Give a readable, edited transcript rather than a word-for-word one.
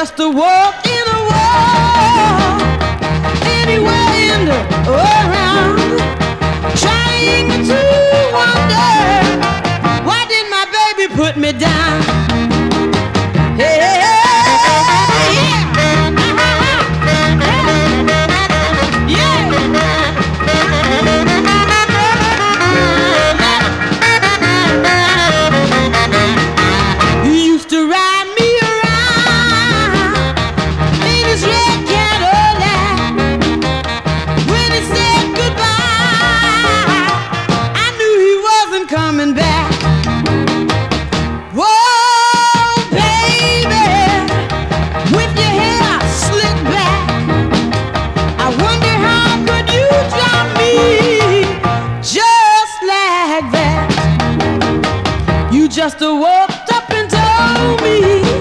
just a walk in a wall, anywhere in the around, trying to wonder why did my baby put me down. Hey, yeah. Coming back. Whoa, baby, with your hair slicked back, I wonder how could you drop me just like that. You just walked up and told me